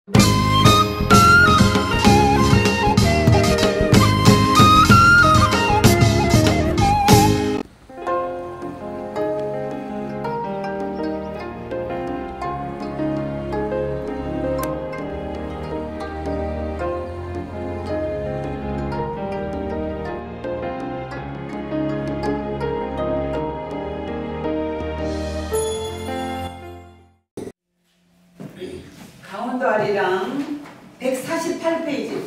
강원도 아리랑 148페이지.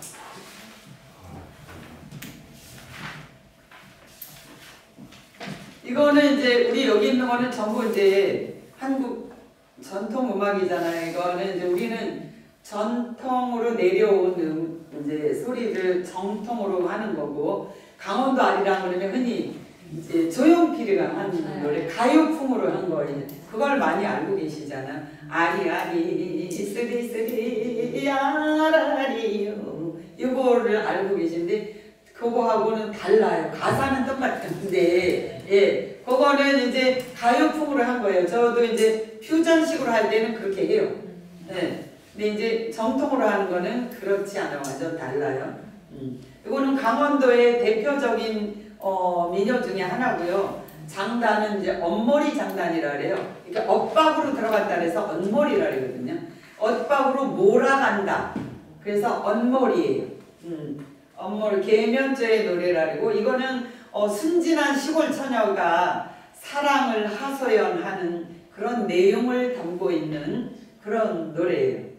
이거는 이제 우리 여기 있는 거는 전부 이제 한국 전통 음악이잖아요. 이거는 이제 우리는 전통으로 내려온 이제 소리를 정통으로 하는 거고, 강원도 아리랑 그러면 흔히 이제 조용필이가 한 노래 가요풍으로 한 거예요. 그걸 많이 알고 계시잖아. 아리아리 쓰리쓰리 아라리요, 이거를 알고 계신데 그거하고는 달라요. 가사는 똑같은데, 예, 그거는 이제 가요풍으로 한 거예요. 저도 이제 퓨전식으로 할 때는 그렇게 해요. 예. 근데 이제 정통으로 하는 거는 그렇지 않아요. 완전 달라요. 이거는 강원도의 대표적인 민요 중에 하나고요. 장단은 이제 엇머리 장단이라 그래요. 그러니까 엇박으로 들어갔다 그래서 엇머리라 그러거든요. 엇박으로 몰아간다. 그래서 엇머리예요. 엇머리, 계면조의 노래라 그러고, 이거는 순진한 시골 처녀가 사랑을 하소연하는 그런 내용을 담고 있는 그런 노래예요.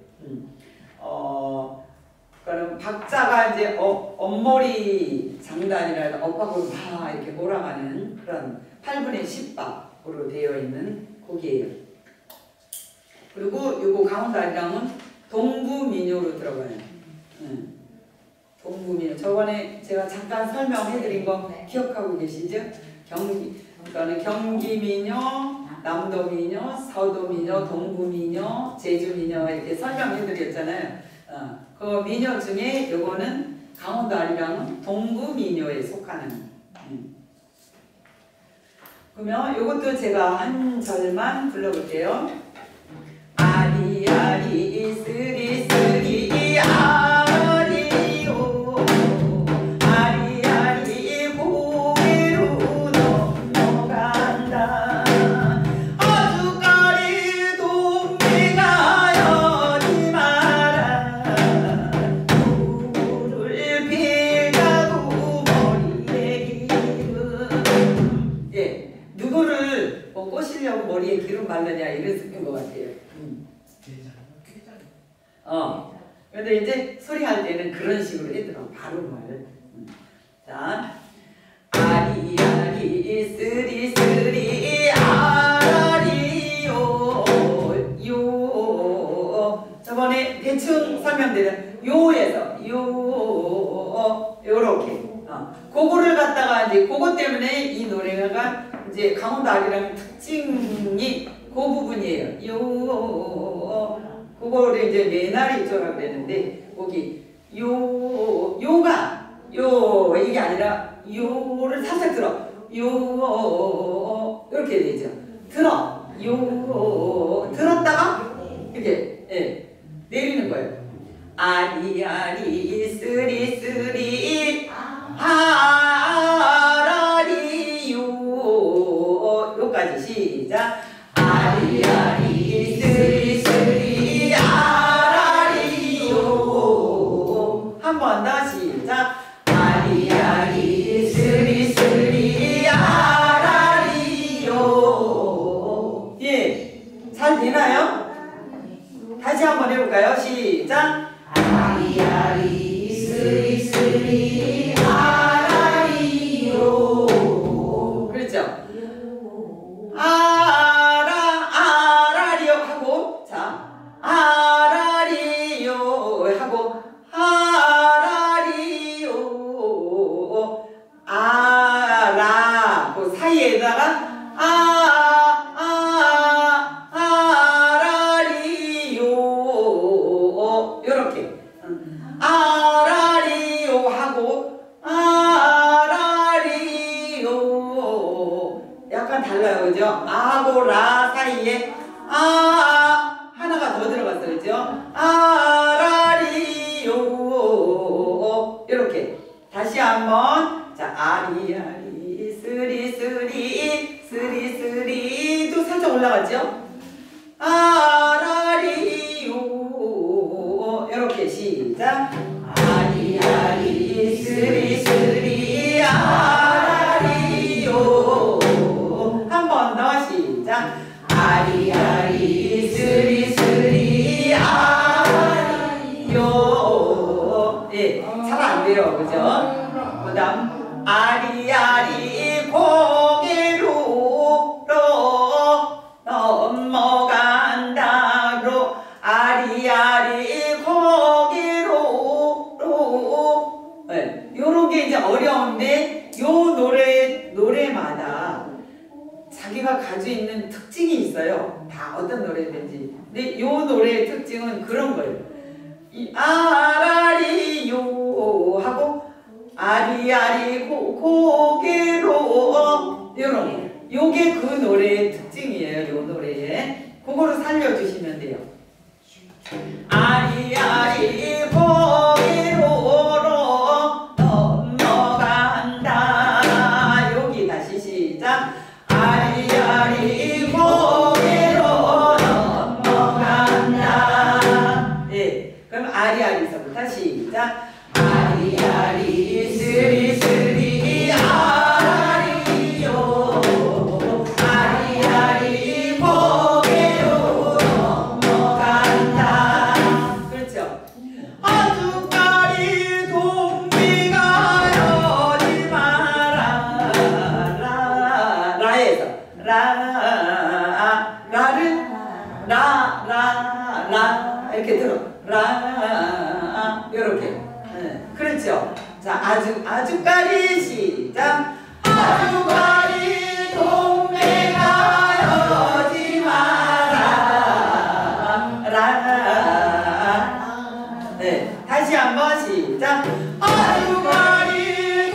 그럼 박자가 이제 엇머리 장단이라 엇박으로 막 이렇게 몰아가는 그런 8분의 10박으로 되어 있는 곡이에요. 그리고 요거 강원도 아리랑은 동부민요로 들어가요. 동부민요. 저번에 제가 잠깐 설명해드린 거 기억하고 계시죠? 그러니까 경기민요, 남도민요, 서도민요, 동부민요, 제주민요 이렇게 설명해드렸잖아요. 그 민요 중에 요거는 강원도 아리랑은 동부민요에 속하는. 그러면 요것도 제가 한 절만 불러볼게요. 아리아리 쓰리 쓰리 아리요, 아리아리 고개로 넘어간다. 아주까리 동네가 여지 마라. 누구를 빌가도 머리에 기름. 예, 누구를 꼬시려고 머리에 기름 바르냐 이런 뜻인 것 같아요. 근데 이제 소리할 때는 그런 식으로 해더라고, 발음을. 자, 아리아리 쓰리 쓰리 아리요, 요. 저번에 대충 설명드린 요에서 요렇게. 그거를 갖다가 이제 그것 때문에 이 노래가 이제 강원도 아리랑 특징이 그 부분이에요. 그거를 이제 매나리조라고 그랬는데, 거기 요가 이게 아니라 요를 살짝 들어. 이렇게 되죠. 들어. 들었다가 이렇게, 예, 내리는 거예요. 아리아리 쓰리 쓰리 아라리요, 요까지 시작. 아리아리 쓰리 쓰리 아라리요. 한 번 더 시작. 아리아리 쓰리 쓰리 아라리요. 예, 잘 되나요? 다시 한번 해볼까요? 시작. 아리아리 쓰리 쓰리 아라리요. 그렇죠? 아라리요 하고, 자, 아라리요 하고, 아라리요, 아라, 그 사이에다가 아라리요, 요렇게. 아라리요 하고 아라리요. 이렇게 다시 한번. 자, 아리아리 쓰리도 살짝 올라가죠. 아라리요. 이렇게 시작. 아리아리 쓰리 아라리요. 한 번 더 시작. 아리아리 쓰리 아라리요. 예, 잘 안 돼요, 그죠? 그다음 아리아리 고개로 넘어간다로 아리아리 고개로 네, 요런 게 이제 어려운데 요 노래마다 자기가 가지고 있는 특징이 있어요. 다 어떤 노래든지. 근데 요 노래의 특징은 그런 거예요. 이 아라리요 하고 아리아리 고개로 이런 거. 요게 그 노래의 특징이에요. 요 노래에. 그거를 살려주시면 돼요. 아리아리 고개로 넘어간다. 여기 다시 시작. 아리아리 고개로 넘어간다. 예, 그럼 아리아리서부터 시작. 아리아리 쓰리 아라리요. 아리아리 고개로 넘어간다. 그렇죠. 아주까리 동미가 여지 마라. 라에서 라를 라 이렇게 들어. 라 이렇게. 그렇죠. 자, 아주까리 시작. 아주까리 동네가 여지 마라. 네, 다시 한번 시작. 아주까리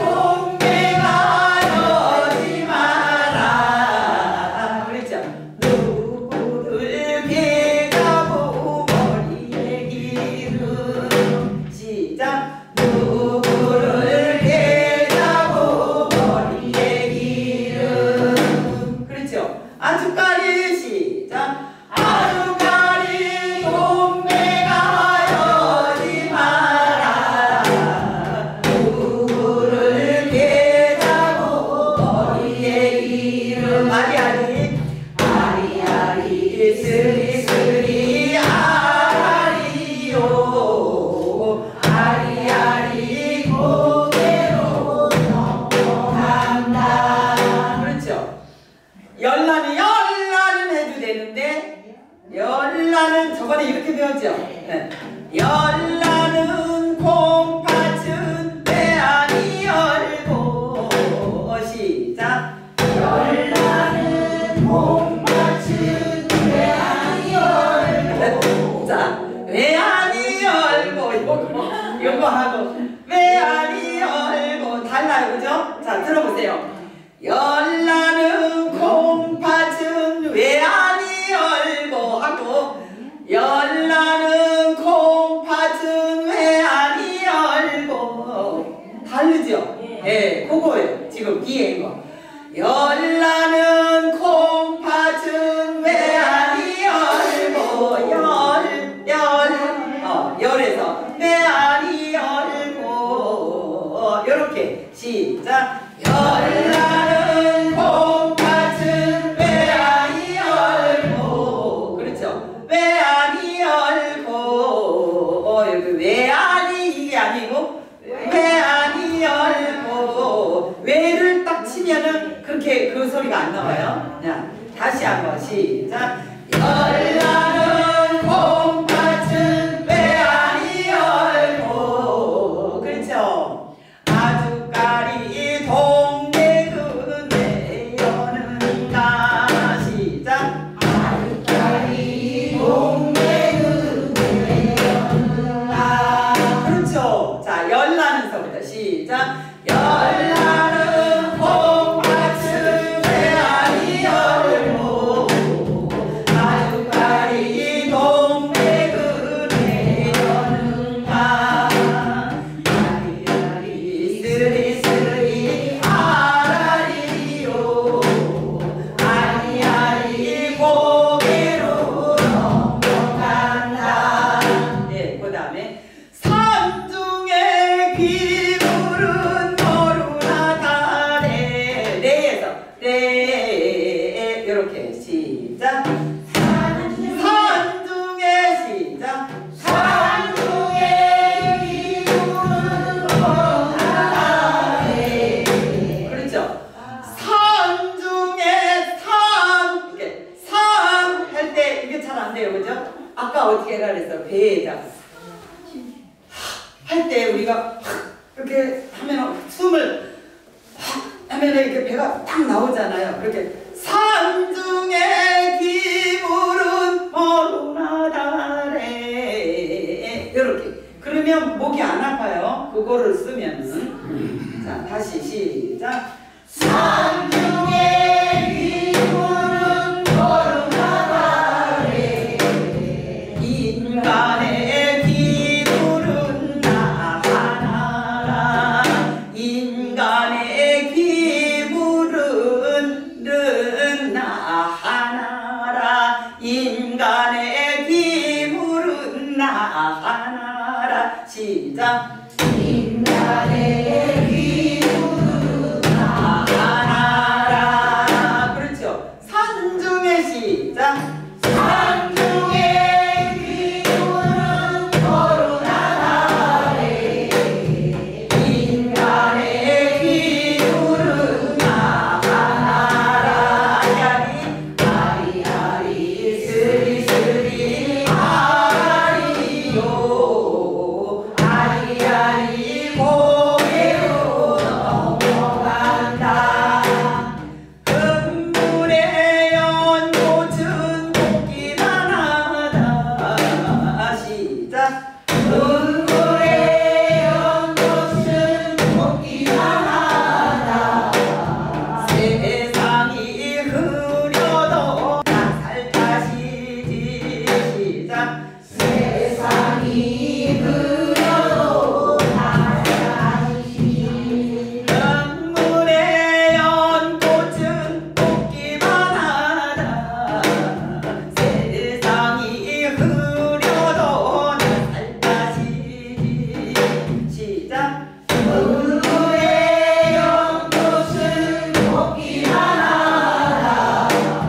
동네가 여지 마라. 그렇죠. 누구를 개가고 머리에 기름. 시작. 누구를 개자고 머리에 기름. 그렇죠. 아주까리 시작. 아주까리 동네가 여지 마라. 누구를 개자고 머리에 기름. 아리아리 쓰리 아라리요. 아리아리 고개로 넘어간다. 그렇죠. 열라는 해도 되는데 열라는 저번에 이렇게 배웠죠. 네. 열라는 콩팥은 왜 아니 열고. 시작. 열라는 콩팥은 왜 아니 열고. 자, 왜 아니 열고 이거 하고 왜 아니 열고 달라요, 그죠? 자, 들어보세요. 열나는 콩팥은 왜 아니 열고 하고 열나는 콩팥은 왜 아니 열고 다르죠? 예, 그거예요. 지금 뒤에 이거. 열나는 콩팥은 왜 아니 열고 열에서 왜 아니 열고 요렇게 시작. 열나는 콩팥은 왜 아니 열고. 그렇죠. 왜 아니 열고 여기 왜 아니 이게 아니고 왜 아니 열고 왜를 딱 치면은 그렇게 그 소리가 안 나와요. 자, 다시 한번 시작. 열나는 콩팥은 왜 아니 열고. 그렇죠. 아주까리 동네 그네 여는가. 시작. 아주까리 동네 그네 여는가. 그렇죠. 자, 열나는서부터 시작. 열나는 콩팥은 왜 아니 열고. 아주까리 시작. 할 때 우리가 이렇게 하면 숨을 하면 이렇게 배가 딱 나오잖아요. 그렇게 산중의 기물은 어루나다래 이렇게. 그러면 목이 안 아파요. 그거를 쓰면은. 자, 다시 시작. 산중의 기물은 어루나다래 인간의 기물은 나 하나라 인간의 기물은 나 하나라 인간의 기물은 나 하나라 시작. 인간의 기물은 나 하나라. 그렇죠. 산중의 시작. 산중의 기물은 거루나다래 인간의 기물은 나 하나라. 아리아리 스리스리 아리요 아리아리 고개로 넘어간다. 금물의 연꽃은 꽃기만 하다. 시작. 금물의 연꽃은 꽃기만 하다. 세상이 흐려도 나 살다시지. 시작. 세상이 흐려도 나 살다시지. 금물의 연꽃은 꽃기만 하다. 세상이 흐려도 나 살다시지. 시작. 금물의 연꽃은 꽃기만 하다.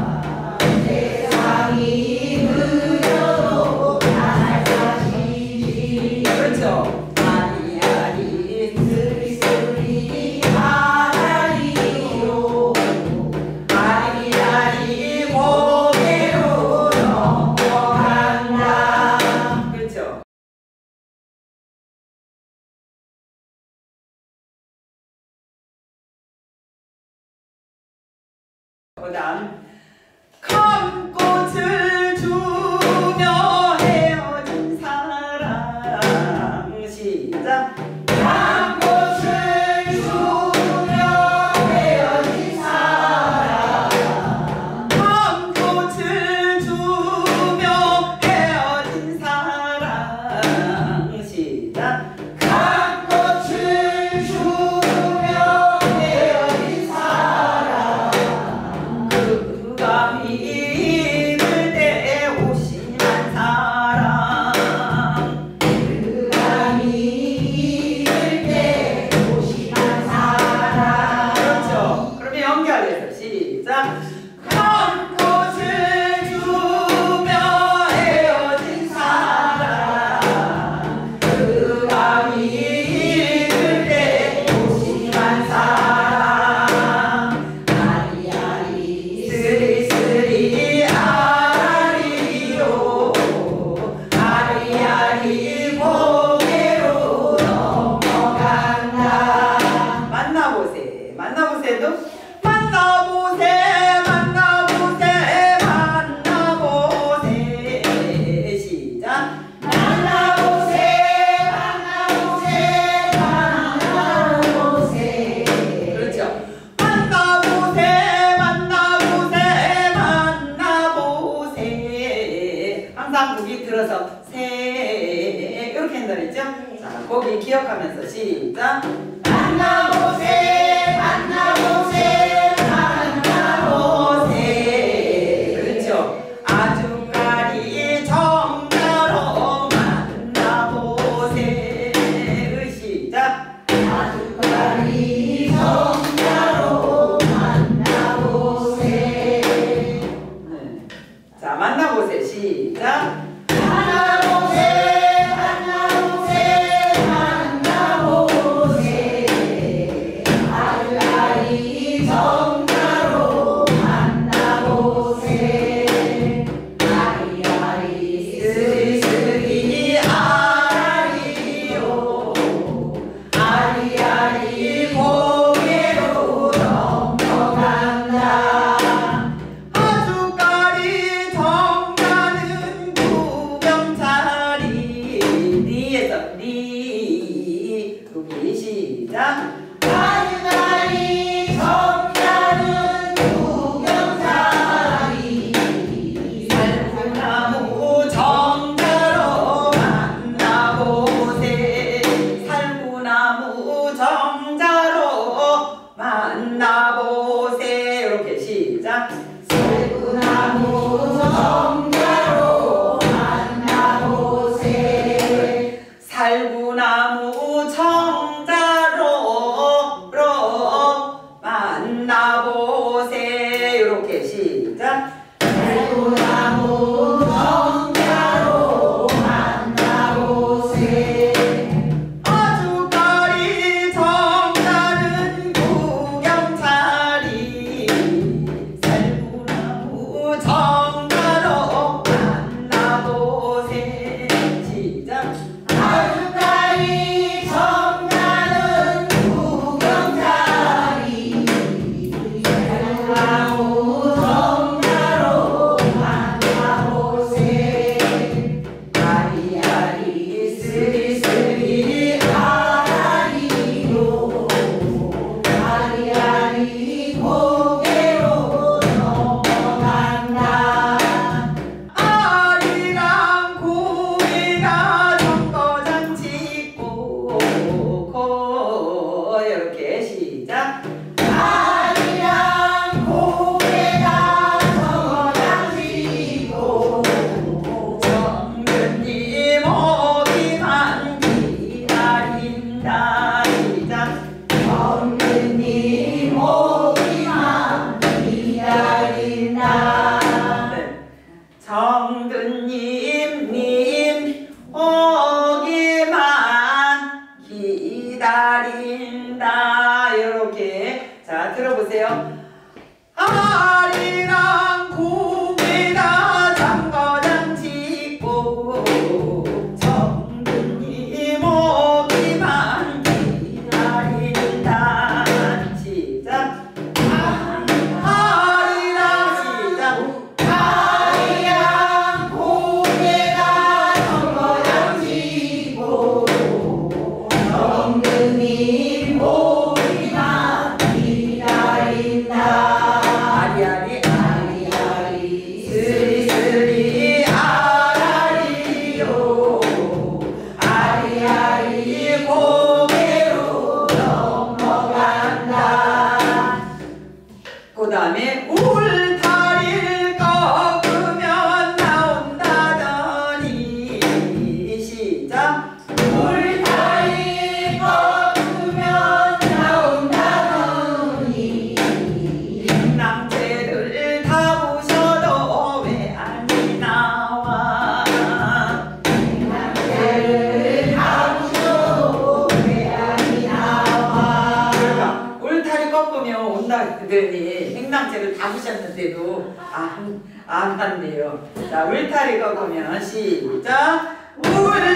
세상이 흐려도 나 살다시지. 그렇죠. 아리아리 스리스리 아라리요 아리아리 고개로 넘어간다. 그렇죠. 그다음 컴꽃을 주며 헤어진 사랑. 시작. 컴꽃을 주며 헤어진 사랑 컴꽃을 주며 헤어진 사랑. 시작. 컴꽃을 주며 헤어진 사랑 그 감이 입을 때 오심한 사랑 그 감이 입을 때 오심한 사랑. 그렇죠. 그러면 연결해서 시작. 컴꽃을 주며 헤어진 사랑 그 감이 입을 때 오심한 사랑 아리아리 스리스리 아리요 아리아리 고개로 넘어간다. 만나보세. 만나보세도 만나보세 만나보세 만나보세. 시작. 만나보세 만나보세 만나보세. 그렇죠. 만나보세 만나보세 만나보세. 항상 고기 들어서 세 이렇게 한다 그랬죠. 자, 고기 기억하면서 시작. 만나보세 만나보세 만나보세. 그렇죠. 아주까리 정자로 만나보세. 시작. 아주까리 정자로 만나보세. 네. 자, 만나보세. 시작. 만나보세 만나보세 만나보세 아주까리 시작. 가리가리 정자는 구경자리 살구나무 정자로 만나보세. 살구나무 정자로 만나보세. 이렇게 시작. 살구나무 정자로 만나보세. 살구나무 정자로 만나보세. 이렇게 시작. 살구나무 정자로 만나보세. 아주까리 정자는 구경자리. 살구나무 정자로 만나보세. 시작. 아주까리 정자는 구경자리 살구나무 정자로 만나보세. 아리아리 스리스리 아라리로 아리아리 고개로 넘어간다. 아리랑 고개가 정거장 짓고 이렇게 시작. 아리랑 고개가 정거장 지고 정근님 오기만 기다린다. 시작. 정근님 오기만 기다린다. 네. 정근님 오기만 기다린다. 이렇게 자 들어보세요. 아리랑 고개가 장거장 짓고 정근님 오기만 기다린다. 시작. 아리랑 시작. 아리랑 고개가 정거장 지고 정근님 오기만 기다린다. 아리아리 아리아리 스리스리 아라리로 아리아리 고개로 넘어간다. 그 다음에 울타리를 꺾으면 나온다더니 시작. 울타리 꺾으면 나온다더니 낭제를 타보셔도 왜 안 나와. 남자를 타보셔도 왜 안 나와. 그러니까 울타리 꺾으면 온다 그러더니 행랑제를 다 부셨는데도 안 왔네요. 자, 울타리 꺾으면 시작. 울타리